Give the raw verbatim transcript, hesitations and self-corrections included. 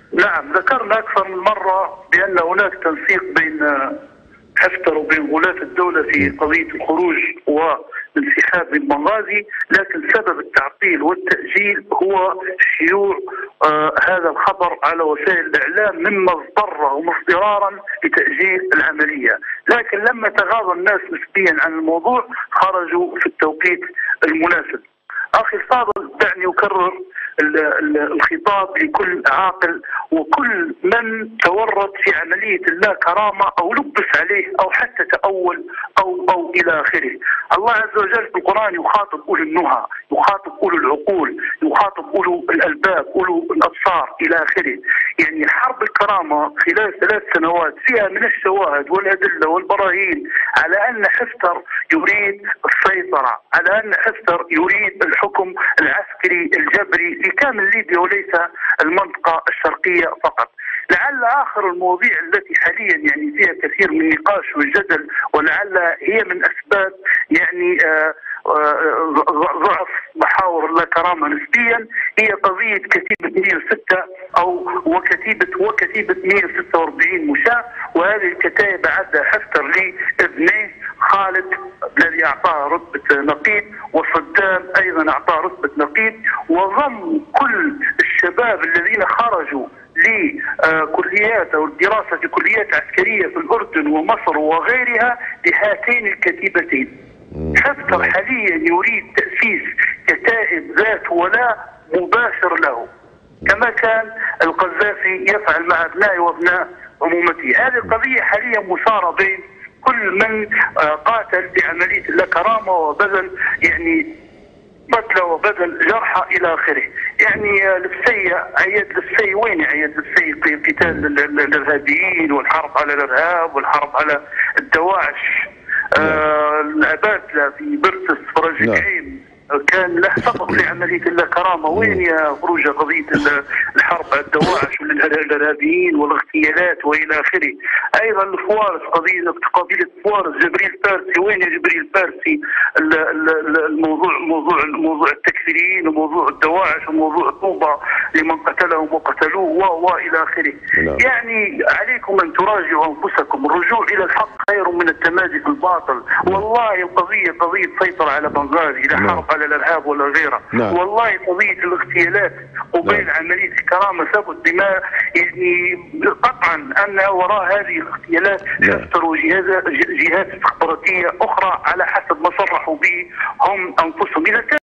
نعم، ذكرنا أكثر من مرة بأن هناك تنسيق بين حفتر وبين غلاة الدولة في قضية الخروج والانسحاب من بنغازي، لكن سبب التعطيل والتأجيل هو شيوع آه هذا الخبر على وسائل الإعلام مما اضطرهم اضطرارا لتأجيل العملية، لكن لما تغاضى الناس نسبيا عن الموضوع خرجوا في التوقيت المناسب. أخي الفاضل، دعني أكرر الخطاب لكل عاقل وكل من تورط في عملية اللا كرامة أو لبس عليه أو حتى تأول أو أو إلى آخره. الله عز وجل في القرآن يخاطب أولي النهى، يخاطب أولي العقول، يخاطب أولي الألباب، أولي الأبصار إلى آخره. يعني حرب الكرامة خلال ثلاث سنوات فيها من الشواهد والأدلة والبراهين على أن حفتر يريد السيطرة، على أن حفتر يريد الحكم العسكري الجبري لكامل ليبيا وليس المنطقة الشرقية فقط. لعل آخر المواضيع التي حاليا يعني فيها كثير من النقاش والجدل، ولعل هي من أسباب يعني آه ضعف محاور اللا كرامة نسبيا، هي قضية كتيبة مئة وستة أو وكتيبة وكتيبة مئة وستة وأربعين مشاة، وهذه الكتائب أعدها حفتر لابنيه خالد الذي أعطاه رتبة نقيب، وصدام أيضا أعطاه رتبة نقيب، وضم كل الشباب الذين خرجوا لكليات أو الدراسة في كليات عسكرية في الأردن ومصر وغيرها لهاتين الكتيبتين. حفتر حاليا يريد تأسيس كتائب ذات ولاء مباشر له كما كان القذافي يفعل مع أبنائه وأبناء عمومته. هذه القضية حاليا مثارة بين كل من قاتل بعملية اللا كرامة وبذل يعني قتلى وبذل جرحى إلى آخره. يعني الفسي عياد الفسي وين عياد الفسي في قتال الإرهابيين والحرب على الإرهاب والحرب على الدواعش؟ آه العبادلة في برسس فرج الجحيم كان له سبق في عملية اللا كرامة. وين يا خروج قضية الحرب على الدواعش والإرهابيين والاغتيالات وإلى آخره؟ أيضا الفوارس، قضية قبيلة فوارس جبريل فارسي، وين يا جبريل فارسي؟ الموضوع موضوع موضوع التكفيريين وموضوع الدواعش وموضوع طوبة لمن قتلهم وقتلوه وإلى آخره. يعني عليكم أن تراجعوا أنفسكم، الرجوع إلى الحق خير من التمادي في الباطل. والله القضية قضية سيطرة على بنغازي، لا حرب على الارهاب ولا غيره. نعم. والله قضيه الاغتيالات وبين نعم. عمليه الكرامه ثبت بما يعني قطعا ان وراء هذه الاغتيالات حفتر وجهات جهات استخباراتيه اخرى على حسب ما صرحوا به هم انفسهم. اذا